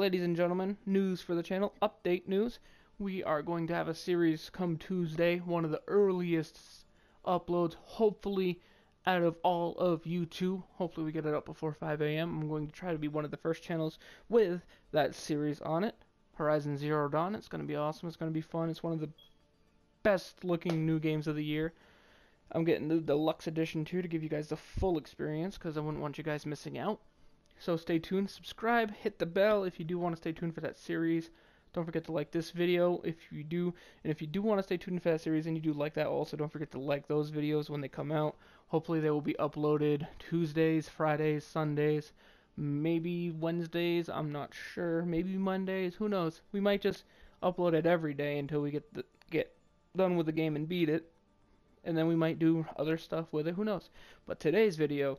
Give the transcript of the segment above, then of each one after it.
ladies and gentlemen, news for the channel, update news. We are going to have a series come Tuesday, one of the earliest uploads, hopefully, out of all of YouTube. Hopefully we get it up before 5 a.m. I'm going to try to be one of the first channels with that series on it. Horizon Zero Dawn. It's going to be awesome. It's going to be fun. It's one of the best looking new games of the year. I'm getting the deluxe edition too to give you guys the full experience because I wouldn't want you guys missing out. So stay tuned, subscribe, hit the bell if you do want to stay tuned for that series. Don't forget to like this video if you do, and if you do want to stay tuned for that series and you do like that also, don't forget to like those videos when they come out. Hopefully they will be uploaded Tuesdays, Fridays, Sundays, maybe Wednesdays, I'm not sure, maybe Mondays, who knows. We might just upload it every day until we get done with the game and beat it. And then we might do other stuff with it, who knows. But today's video,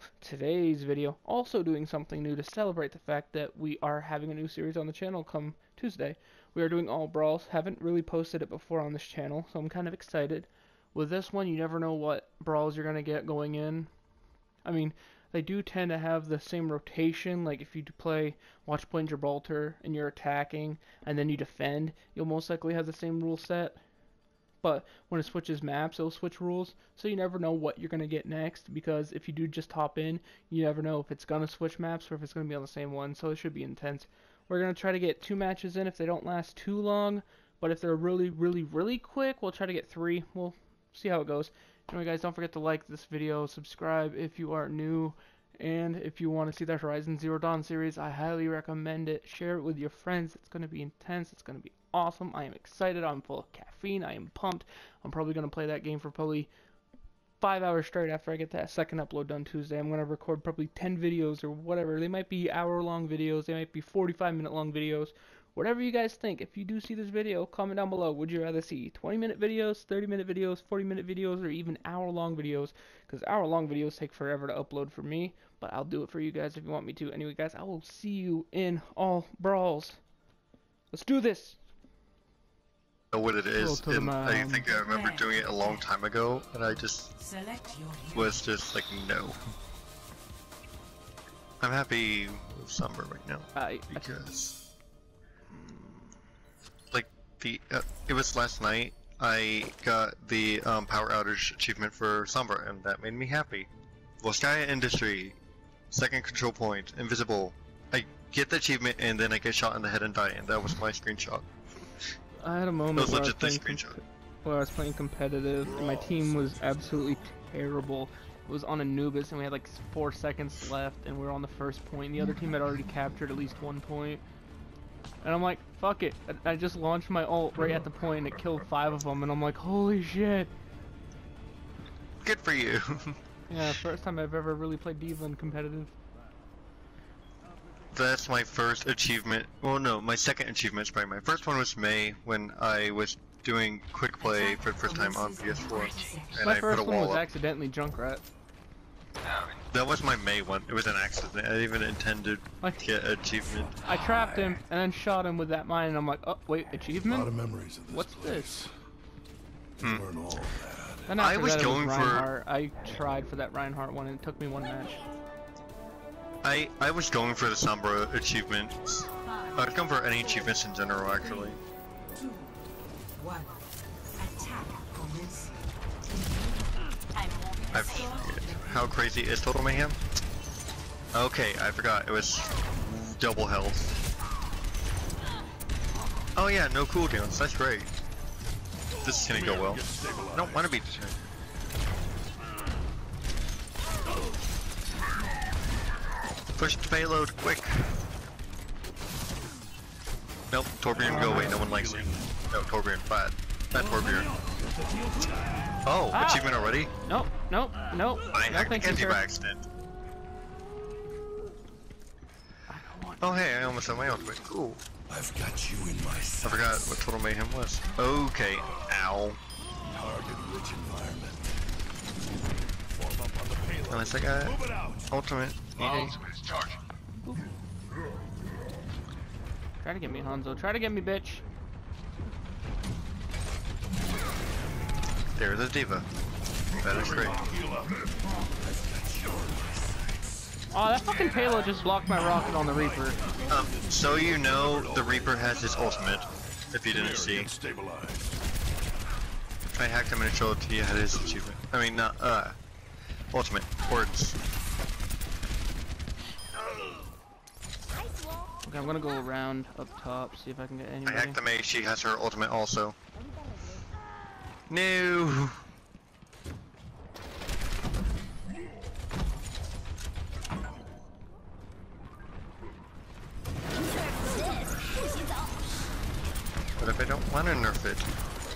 also doing something new to celebrate the fact that we are having a new series on the channel come Tuesday. We are doing all brawls. Haven't really posted it before on this channel, so I'm kind of excited. With this one, you never know what brawls you're going to get going in. I mean, they do tend to have the same rotation, like if you play Watch Point Gibraltar and you're attacking and then you defend, you'll most likely have the same rule set. But when it switches maps, it'll switch rules, so you never know what you're going to get next, because if you do just hop in, you never know if it's going to switch maps or if it's going to be on the same one, so it should be intense. We're going to try to get 2 matches in if they don't last too long, but if they're really quick, we'll try to get 3. We'll see how it goes. Anyway guys, don't forget to like this video, subscribe if you are new, and if you want to see the Horizon Zero Dawn series, I highly recommend it. Share it with your friends. It's going to be intense. It's going to be awesome. I am excited. I'm full of caffeine. I am pumped. I'm probably going to play that game for probably 5 hours straight after I get that second upload done Tuesday. I'm going to record probably 10 videos or whatever. They might be hour-long videos. They might be 45-minute-long videos. Whatever you guys think. If you do see this video, comment down below. Would you rather see 20-minute videos, 30-minute videos, 40-minute videos, or even hour-long videos? Because hour-long videos take forever to upload for me, but I'll do it for you guys if you want me to. Anyway, guys, I will see you in all brawls. Let's do this! Know what it is, and I think I remember doing it a long time ago, and I just was just like, no. I'm happy with Summer right now, because like it was last night I got the power outage achievement for Summer, and that made me happy. Volskaya Industry, second control point, invisible. I get the achievement and then I get shot in the head and die, and that was my screenshot. I had a moment where I was playing competitive, and my team was absolutely terrible. It was on Anubis, and we had like 4 seconds left, and we were on the first point. The other team had already captured at least 1 point. And I'm like, fuck it. I just launched my ult right at the point, and it killed 5 of them, and I'm like, holy shit. Good for you. Yeah, first time I've ever really played D.Va in competitive. That's my first achievement. Well, no, my second achievement is probably my first one was May, when I was doing quick play for the first time on PS4. And my first one was accidentally Junkrat. That was my May one. It was an accident. I didn't even intend to get an achievement. I trapped him and then shot him with that mine, and I'm like, oh wait, achievement? A lot of memories of this What's place. This? Learn all of that. And I was that, going for. I tried for that Reinhardt one, and it took me 1 match. I was going for the Sombra achievements. I'd come for any achievements in general, actually. 2, 1. Attack commence. How crazy is Total Mayhem? Okay, I forgot. It was double health. Oh yeah, no cooldowns. That's great. This is gonna go well. I don't want to be determined. Push the payload, quick! Nope, Torbjorn, go away, no one likes you. No, Torbjorn, bad. Bad Torbjorn. Oh, achievement already? Nope, nope, nope. I hacked Kenzie by accident. Oh hey, I almost had my ultimate, cool. I've got you in my sights. I forgot what Total Mayhem was. Okay, ow. Target-rich environment. Unless I got ultimate. Try to get me, Hanzo. Try to get me, bitch. There's a D.Va. That is great. Oh, that fucking payload just blocked my rocket on the Reaper. So you know the Reaper has his ultimate, if you didn't see. I hacked him and it showed he had his achievement. I mean, not, ultimate. Words. Okay, I'm gonna go around up top, see if I can get I anybody. hacked the May, she has her ultimate also. No. What if I don't want to nerf it?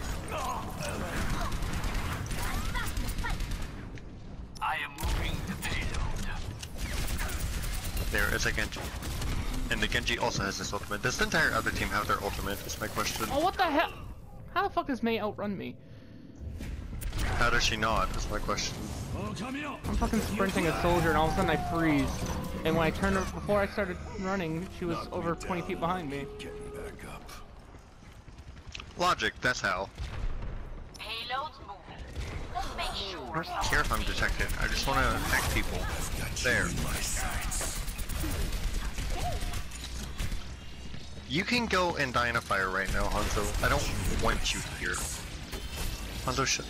I am moving the payload. There, it's a Genji. And the Genji also has this ultimate. Does the entire other team have their ultimate, is my question. Oh, what the hell? How the fuck does May outrun me? How does she not, is my question. I'm fucking sprinting a soldier and all of a sudden I freeze. And when I turned her, before I started running, she was over 20 feet behind me. Getting back up. Logic, that's how. Payloads moving. Let's make sure. I don't care if I'm detected, I just want to attack people. There. My sights. You can go and die in a fire right now, Hanzo. I don't want you here. Hanzo should.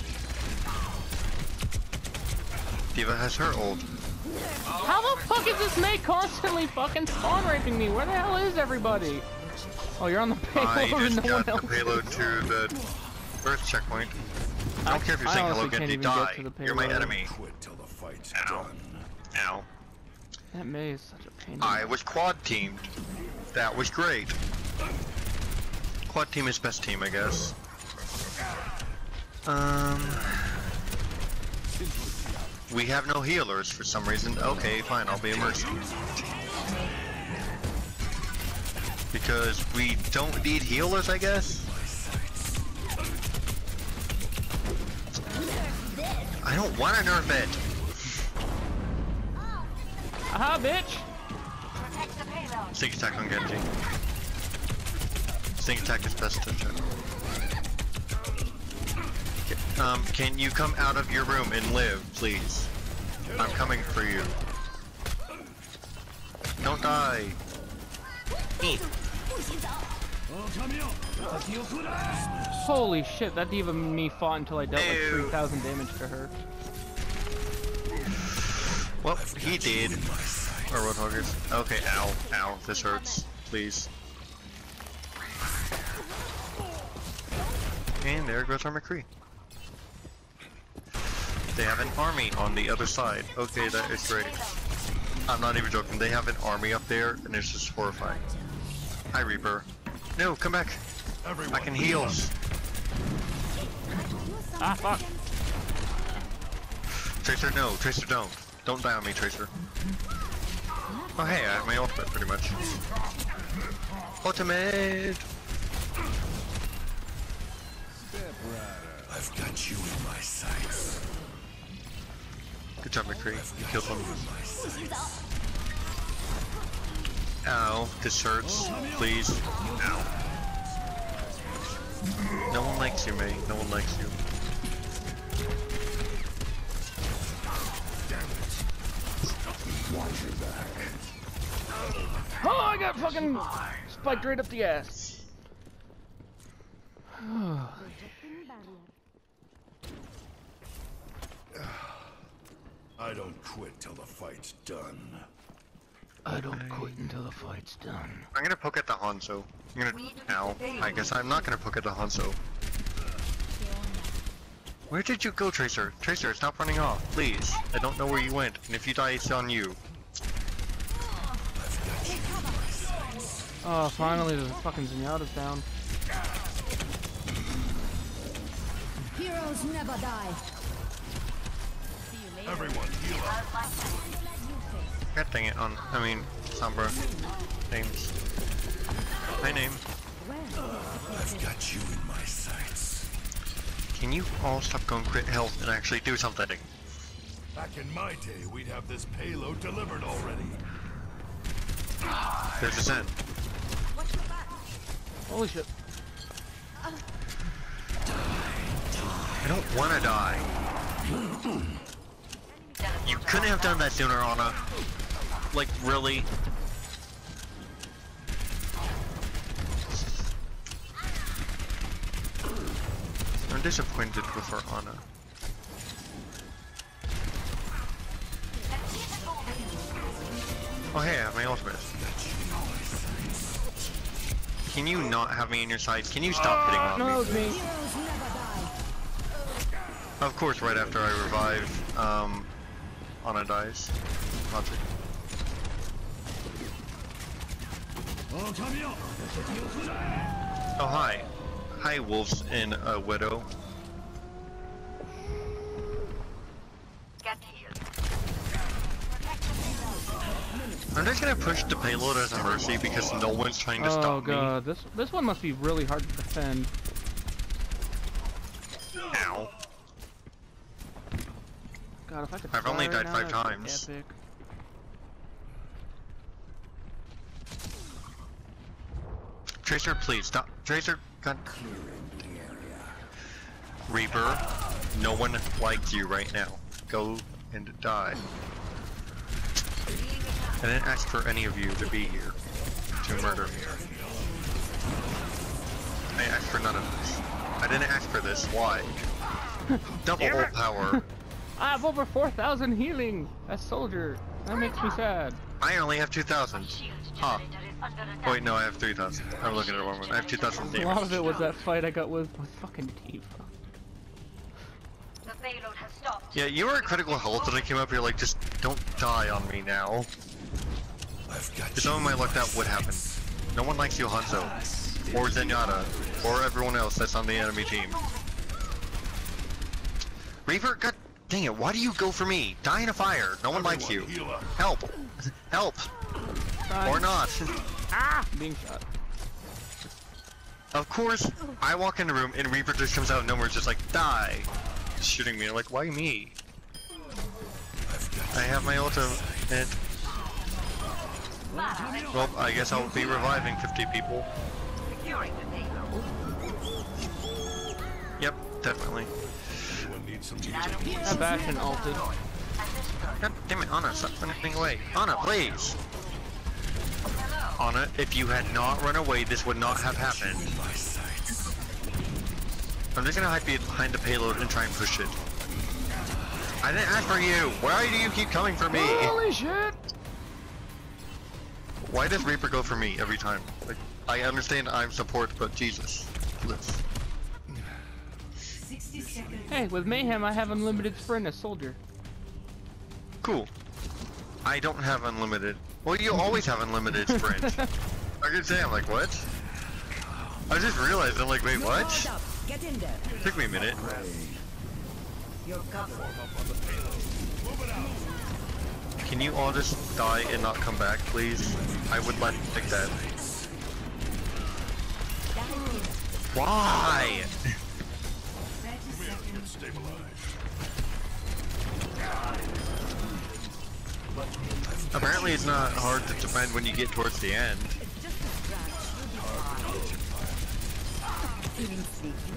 Diva has her ult. How the fuck is this May constantly fucking spawn raping me? Where the hell is everybody? Oh, you're on the I payload and just no one got else the payload to the first checkpoint. I don't care if you're saying hello, honestly can't Genji, even get die. to the You're my payload. enemy. Quit till the fight's Ow. done. Ow. That May is such a pain. in the I was quad teamed. That was great. Quad team is best team, I guess. We have no healers for some reason. Okay, fine, I'll be a mercy. Because we don't need healers, I guess? I don't want to nerf it! Aha, bitch! Protect the payload. Sneak attack on Genji. Sneak attack is best to check. Can you come out of your room and live, please? I'm coming for you. Don't die. Holy shit, that diva me fought until I dealt like Ew. 3,000 damage to her. Well, he did. Or Roadhoggers. Okay, ow, ow, this hurts. Please. And there goes our McCree. They have an army on the other side. Okay, that is great. I'm not even joking. They have an army up there, and it's just horrifying. Hi, Reaper. No, come back. I can heal. Ah, fuck. Tracer, no. Tracer, don't. Don't die on me, Tracer. Oh, hey, I have my ultimate, pretty much. Ultimate! I've got you in my sights. Good job, McCree. You killed one. Ow, this hurts. Please. Ow. No one likes you, May. No one likes you. Watch your back. Oh, I got fucking spiked right up the ass. I don't quit till the fight's done. I don't quit until the fight's done. I'm gonna poke at the Hanzo. I'm gonna. Ow. I guess I'm not gonna poke at the Hanzo. Where did you go, Tracer? Tracer, stop running off, please. I don't know where you went, and if you die, it's on you. Oh, finally the fucking Zenyatta's down. Heroes never die. Everyone heal up. God dang it, Sombra. Names. My name. I've got you in my sights. Can you all stop going crit health and actually do something? Back in my day, we'd have this payload delivered already. There's a Zen. Holy shit. I don't wanna die. You couldn't have done that sooner, Anna. Like, really? I'm disappointed with our Ana. Oh hey, I have my ultimate. Can you not have me in your sights? Can you stop hitting on No, me? it's me. Heroes never die. Of course, right after I revive, Ana dies. Logic. Oh hi. Hi, wolves in a widow. Get healed. I'm just gonna push the payload as a mercy because no one's trying to Oh stop me. god, this one must be really hard to defend. Ow. God, if I could I've fly only right died now, 5 that'd be times. Epic. Tracer, please stop. Tracer, God. Reaper, no one likes you right now. Go and die. I didn't ask for any of you to be here to murder me. I asked for none of this. I didn't ask for this. Why? Double ult power. I have over 4,000 healing as soldier. That makes me sad. I only have 2,000. Shield Huh. generator is under attack. Wait, no, I have 3,000. I'm looking at the wrong one. I have 2,000 A lot of damage. it was that fight I got with fucking Tifa. The payload has stopped. Yeah, you were at critical health and I came up here like, just don't die on me now. I've got If someone might luck that would happen. No one likes you, Hanzo. Or Zenyatta. Or everyone else that's on the enemy team. Reaper, god dang it, why do you go for me? Die in a fire. No one likes you. Heal up. Help. Help. Or not. Ah! Being shot. Of course, I walk in the room and Reaper just comes out of nowhere just like, die. Shooting me. I'm like, why me? I have my ultimate. Well, I guess I'll be reviving 50 people. Securing the payload. Yep, definitely. Anyone need some That Bastion ulted. God damn it, Ana, stop running away. Ana, please! Ana, if you had not run away, this would not have happened. I'm just gonna hide behind the payload and try and push it. I didn't ask for you! Why do you keep coming for me? Holy shit! Why does Reaper go for me every time? Like, I understand I'm support, but Jesus. Please. 60 seconds. Hey, with Mayhem I have unlimited sprint as soldier. Cool. I don't have unlimited. Well, you always have unlimited sprint. I could say, I'm like, what? I just realized, I'm like, wait, what? Powered up. Get in there. Took me a minute. You're covered. Can you all just die and not come back, please? I would like that. Why? 30 seconds. Apparently it's not hard to defend when you get towards the end. It's just a scratch. You'll be fine. Feeling sleepy?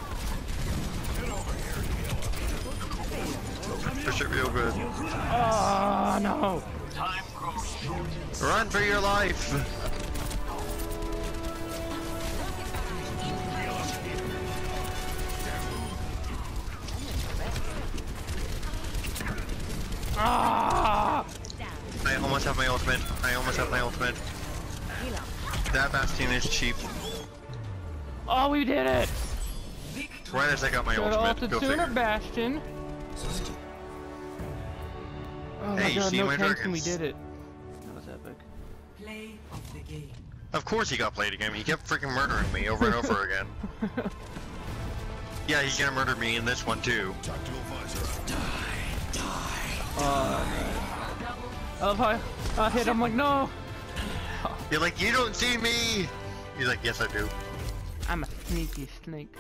Push it real good. Oh no! Run for your life! Ah! I almost have my ultimate. I almost have my ultimate. Heal up. That Bastion is cheap. Oh, we did it! Right as I got my Should've ultimate. ulted Go sooner, figure. Bastion. Oh Hey, my you god, see no my tanks and we dragons? did it. That was epic. Play of the game. Of course he got played again. He kept freaking murdering me over and over again. Yeah, he's gonna murder me in this one too. Tactical visor. I love how I hit him like, no! You're like, you don't see me! He's like, yes I do. I'm a sneaky snake.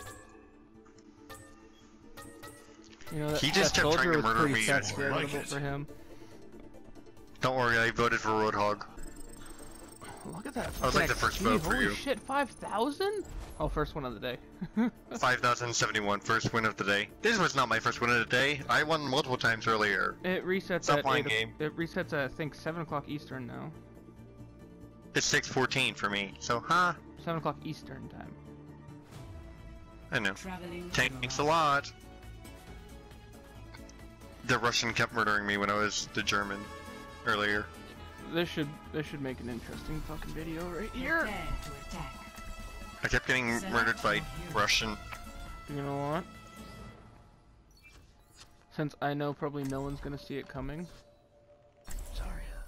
You know, He just that kept trying soldier to was murder pretty me, sexy. I I like vote it. for him. Don't worry, I voted for Roadhog. Look at that. I was like the first vote for Holy you. shit, 5,000? Oh, first one of the day. 5,071, first win of the day. This was not my first win of the day. I won multiple times earlier. It resets Stop at playing 8 game. It resets at, I think, 7 o'clock Eastern now. It's 6:14 for me, so 7 o'clock Eastern time. I know. Traveling Thanks a lot. The Russian kept murdering me when I was the German earlier. This should make an interesting fucking video right here. Prepare to attack. I kept getting murdered by Russian. You know what? Since I know probably no one's gonna see it coming. Zarya.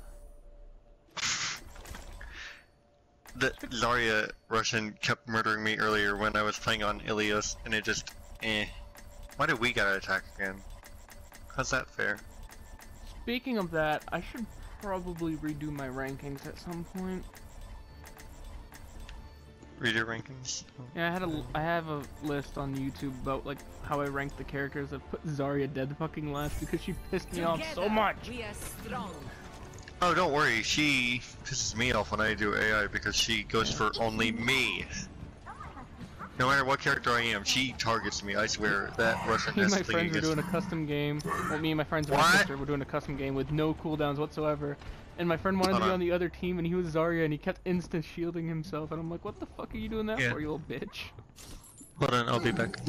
The Zarya Russian kept murdering me earlier when I was playing on Ilios, and it just Why did we gotta attack again? How's that fair? Speaking of that, I should probably redo my rankings at some point. Reader rankings? Yeah, I have a list on YouTube about like how I rank the characters. I put Zarya dead fucking last because she pissed me off so much. We are strong. Oh, don't worry, she pisses me off when I do AI because she goes for only me. No matter what character I am, she targets me, I swear. That Russian Me and has my to friends were doing a custom game. Well, me and my friends and my What? sister were doing a custom game with no cooldowns whatsoever. And my friend wanted to be on the other team, and he was Zarya, and he kept instant shielding himself. And I'm like, what the fuck are you doing that for, you little bitch? Hold on, I'll be back.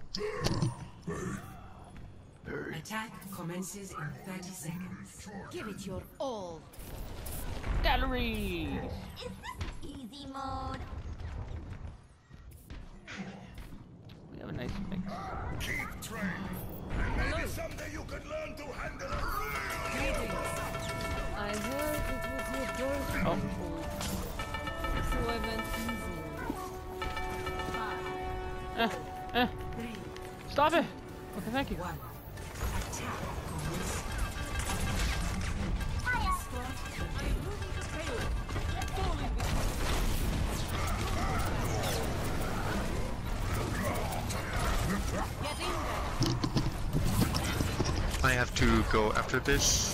Attack commences in 30 seconds. Give it your all. Galleries! Easy mode. We have a nice mix. Keep training. And maybe someday you could learn to handle a real I heard it was your birthday. Oh. So I went easy. Stop it! Okay, thank you. One. Attack commences. I have to go after this.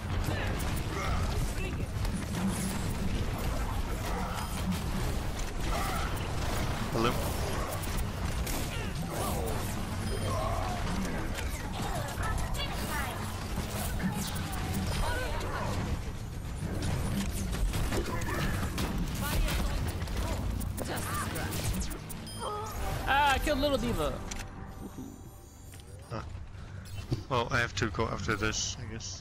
Hello? Ah, I killed Little Diva. Well, I have to go after this, I guess.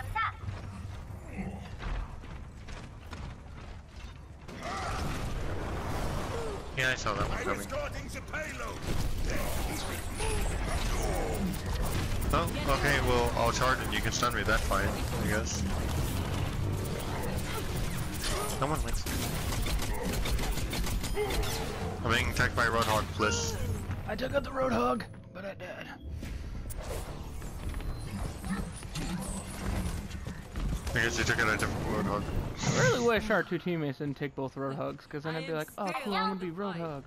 Yeah, I saw that one I'm coming. escorting the payload. Oh, okay, well, I'll charge and you can stun me, that's fine, I guess. No one likes it. I'm being attacked by a Roadhog, please. I took out the Roadhog, but I died. I guess you took out a different Roadhog. I really wish our two teammates didn't take both Roadhogs, because then I'd be like, oh cool, I'm gonna be Roadhog.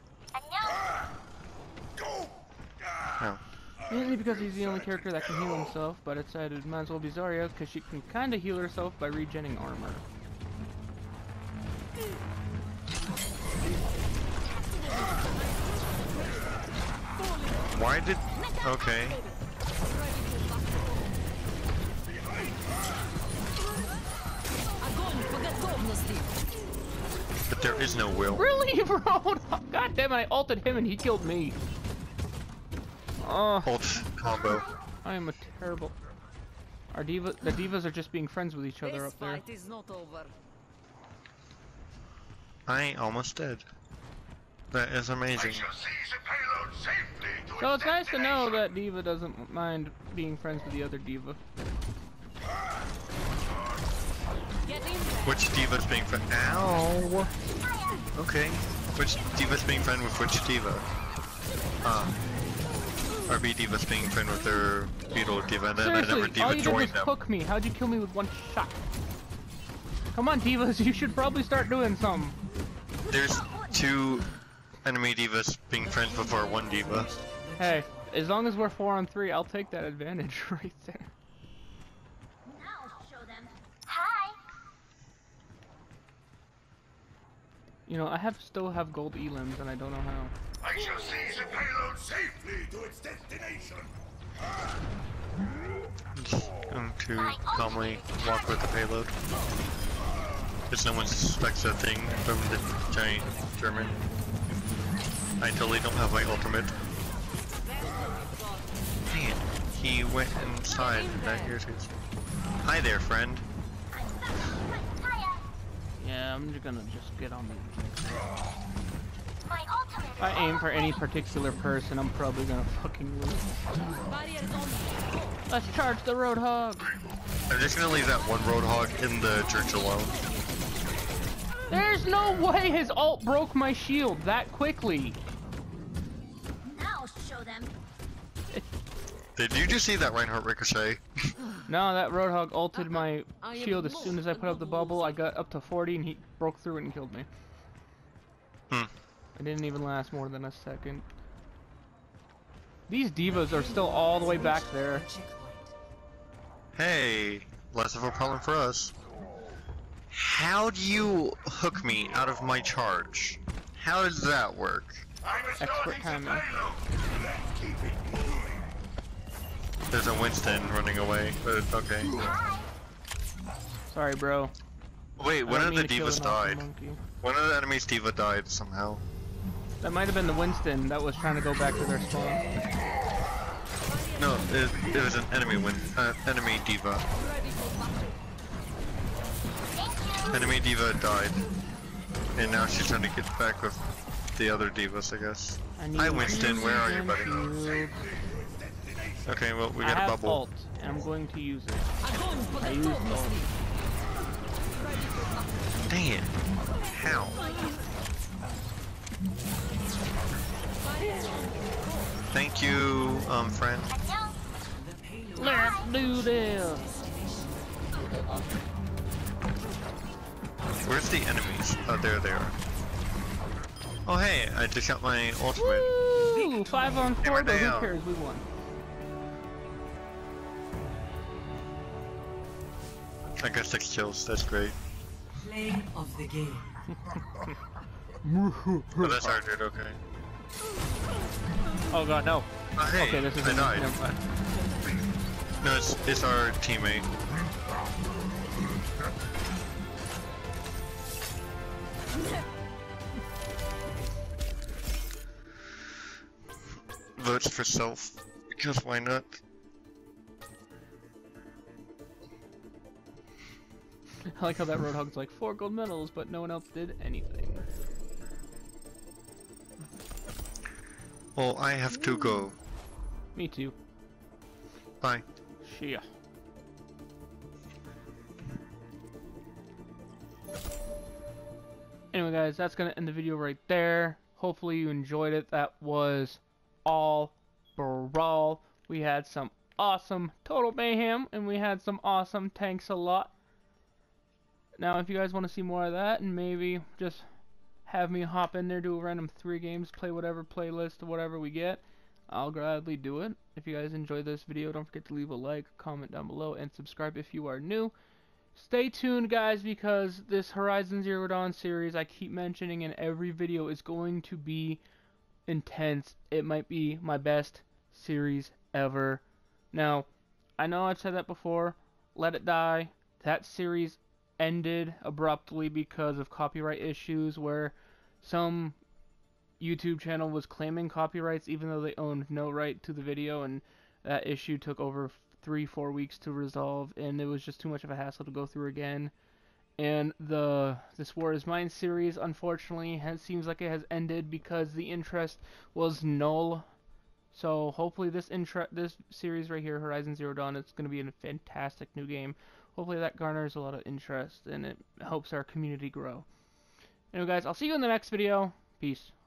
No. Mainly because he's the only character that can heal himself, but I decided might as well be Zarya, because she can kinda heal herself by regenning armor. Why did... Okay. But there is no will. Really, Roadhog? God damn it, I ulted him and he killed me. Oh, Ult combo. I am a terrible... The divas are just being friends with each other This up there. fight is not over. I almost dead. That is amazing. So it's nice to know that Diva doesn't mind being friends with the other Diva. Get in there. Which diva's being friend? Ow! Okay. Which diva's being friend with which diva? RB diva's being friend with their beetle diva, and then Seriously, another all diva you did was joined them. hook me. How'd you kill me with one shot? Come on, Divas, you should probably start doing something. There's two enemy divas being friends with our one diva. Hey, as long as we're 4-on-3, I'll take that advantage right there. Now show them. Hi. You know, still have gold elims, and I don't know how. I shall seize the payload safely to its destination. Going to calmly walk with the payload. Because no one suspects a thing from the giant German. I totally don't have my ultimate. Man, he went inside. That irritates me. Hi there, friend. Yeah, I'm just gonna get on the. My ultimate If I aim for any particular person, I'm probably gonna fucking lose. Let's charge the Roadhog! I'm just gonna leave that one Roadhog in the church alone. There's no way his ult broke my shield that quickly! I'll show them. Did you just see that Reinhardt ricochet? No, that Roadhog ulted my shield as soon as I put up the bubble. I got up to 40 and he broke through it and killed me. Hmm. It didn't even last more than a second. These divas are still all the way back there. Hey, less of a problem for us. How do you hook me out of my charge? How does that work? Expert timing. There's a Winston running away, but okay. Sorry, bro. Wait, one I of don't the mean to kill divas an awesome died. monkey. One of the enemy's diva died somehow. That might have been the Winston that was trying to go back to their spawn. No, it was an enemy enemy diva. Enemy diva died, and now she's trying to get back with the other divas, I guess. Hi, Winston. Where are you, buddy? Okay, well, we got a bubble. Ult, and I'm going to use it. I used ult. Dang it. How? Thank you, friend. Let's do this! Where's the enemies? Oh, there they are. Oh, hey, I just got my ultimate. Woo! 5 on 4, but who down. cares? We won. I got 6 kills, that's great. Play of the game. Oh, that's our dude, okay. Oh god, no. Oh, hey, Okay, this is I died. never mind. No, it's our teammate. Votes for self, because why not? I like how that Roadhog's like 4 gold medals, but no one else did anything. Well, I have to go. Me too. Bye. See ya. Anyway guys, that's gonna end the video right there. Hopefully you enjoyed it. That was all Brawl. We had some awesome total mayhem, and we had some awesome tanks a lot. Now if you guys want to see more of that, and maybe just have me hop in there, do a random 3 games, play whatever playlist or whatever we get, I'll gladly do it. If you guys enjoyed this video, don't forget to leave a like, comment down below, and subscribe if you are new. Stay tuned guys, because this Horizon Zero Dawn series I keep mentioning in every video is going to be intense. It might be my best series ever. Now, I know I've said that before, Let It Die, that series ended abruptly because of copyright issues, where some YouTube channel was claiming copyrights even though they owned no right to the video, and that issue took over 3-4 weeks to resolve, and it was just too much of a hassle to go through again. And This War Is Mine series, unfortunately, seems like it has ended because the interest was null. So hopefully this series right here, Horizon Zero Dawn, it's going to be a fantastic new game. Hopefully that garners a lot of interest, and it helps our community grow. Anyway guys, I'll see you in the next video. Peace.